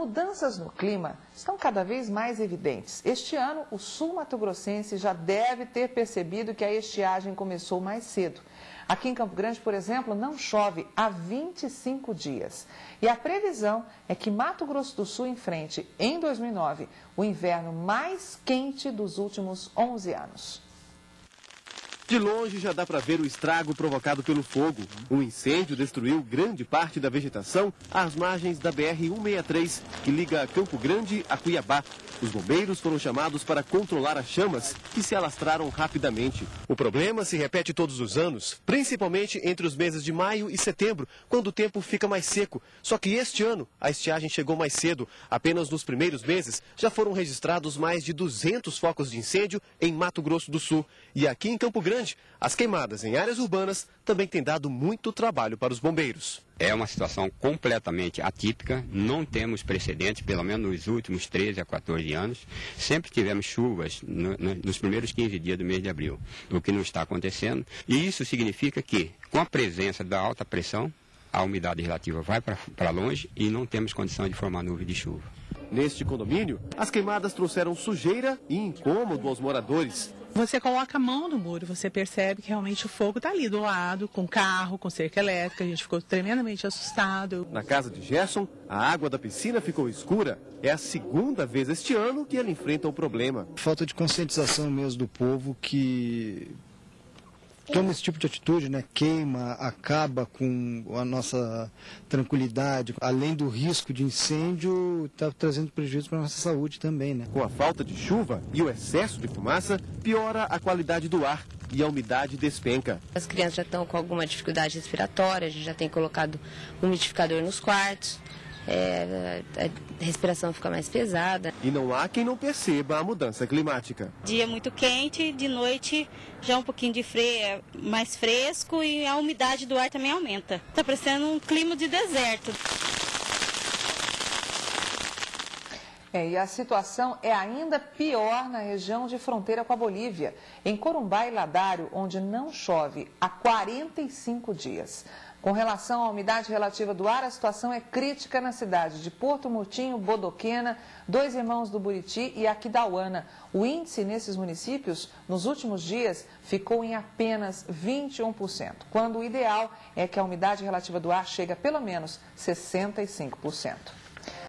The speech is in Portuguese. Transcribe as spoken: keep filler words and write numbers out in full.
mudanças no clima estão cada vez mais evidentes. Este ano, o sul-mato-grossense já deve ter percebido que a estiagem começou mais cedo. Aqui em Campo Grande, por exemplo, não chove há vinte e cinco dias. E a previsão é que Mato Grosso do Sul enfrente, em dois mil e nove, o inverno mais quente dos últimos onze anos. De longe já dá para ver o estrago provocado pelo fogo. Um incêndio destruiu grande parte da vegetação às margens da B R cento e sessenta e três, que liga Campo Grande a Cuiabá. Os bombeiros foram chamados para controlar as chamas, que se alastraram rapidamente. O problema se repete todos os anos, principalmente entre os meses de maio e setembro, quando o tempo fica mais seco. Só que este ano, a estiagem chegou mais cedo. Apenas nos primeiros meses, já foram registrados mais de duzentos focos de incêndio em Mato Grosso do Sul. E aqui em Campo Grande, as queimadas em áreas urbanas também têm dado muito trabalho para os bombeiros. É uma situação completamente atípica, não temos precedentes, pelo menos nos últimos treze a quatorze anos. Sempre tivemos chuvas no, no, nos primeiros quinze dias do mês de abril, o que não está acontecendo. E isso significa que, com a presença da alta pressão, a umidade relativa vai para longe e não temos condição de formar nuvem de chuva. Neste condomínio, as queimadas trouxeram sujeira e incômodo aos moradores. Você coloca a mão no muro, você percebe que realmente o fogo está ali do lado, com carro, com cerca elétrica, a gente ficou tremendamente assustado. Na casa de Gerson, a água da piscina ficou escura. É a segunda vez este ano que ele enfrenta o problema. Falta de conscientização mesmo do povo que toma esse tipo de atitude, né? Queima, acaba com a nossa tranquilidade. Além do risco de incêndio, está trazendo prejuízo para a nossa saúde também, né? Com a falta de chuva e o excesso de fumaça, piora a qualidade do ar e a umidade despenca. As crianças já estão com alguma dificuldade respiratória, a gente já tem colocado umidificador nos quartos. É, a respiração fica mais pesada. E não há quem não perceba a mudança climática. Dia muito quente, de noite já um pouquinho de fre... mais fresco e a umidade do ar também aumenta. Está parecendo um clima de deserto. É, e a situação é ainda pior na região de fronteira com a Bolívia, em Corumbá e Ladário, onde não chove há quarenta e cinco dias. Com relação à umidade relativa do ar, a situação é crítica na cidade de Porto Murtinho, Bodoquena, Dois Irmãos do Buriti e Aquidauana. O índice nesses municípios, nos últimos dias, ficou em apenas vinte e um por cento, quando o ideal é que a umidade relativa do ar chegue a pelo menos sessenta e cinco por cento.